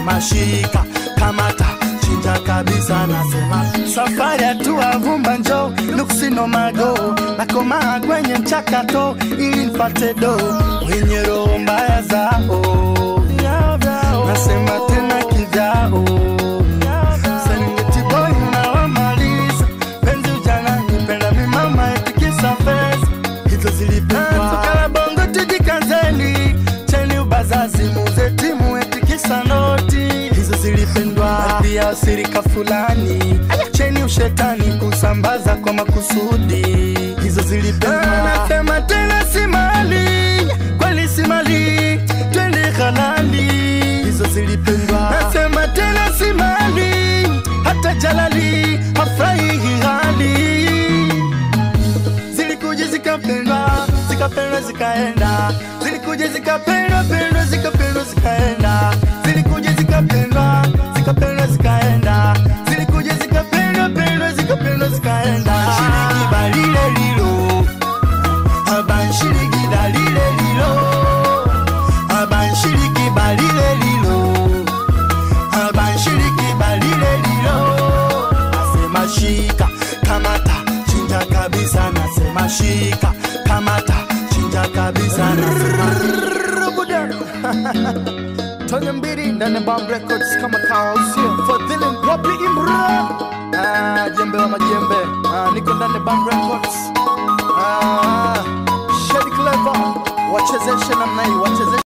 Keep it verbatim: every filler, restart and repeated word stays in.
nasema shika, kamata, chinja kabisa nasema. Safari hatua vumba njo, nuksi no mago, nakoma kwenye mchakato ili nipate do. Wenye roho mbaya zao, nasema tena kijao. Serengeti boy unawamaliza, penzi ujana nipenda mi mama etikisa fesa. Hizo zilipendwa tukala bongo tujikazeni, cheni ubazazi muze timu etikisa noti. Hizo zilipendwa pia sirika fulani, cheni ushetani kusambaza kwa makusudi. Hizo zilipendwa nasema tena si mali, kweli si mali, twende halali. Hizo zilipendwa nasema tena si mali, hata jalali hafurahi hali. Zilikuja zikapendwa, zikapendwa zikaenda. Zilikuja zikapendwa, pendwa zikapendwa zikaenda. Zilikuja zikapendwa, zikapendwa zikaenda. Zilikuja zikapendwa, pendwa zikapendwa zikaenda. Shiriki balile lilo, aban shiriki dalile lilo, aban shiriki balile lilo, aban shiriki balile lilo. Nasema shika, kamata, chinja kabisa nasema shika, kamata, chinja kabisa nasema. Tony Mbiri ndani Bomb Records kama kawa usio Fadhili Mpopi Imbra. Ah, jembe wa majembe. Ah, niko ndani Bomb Records. Ah, Shady Clever wachezeshe namna hii, wachezeshe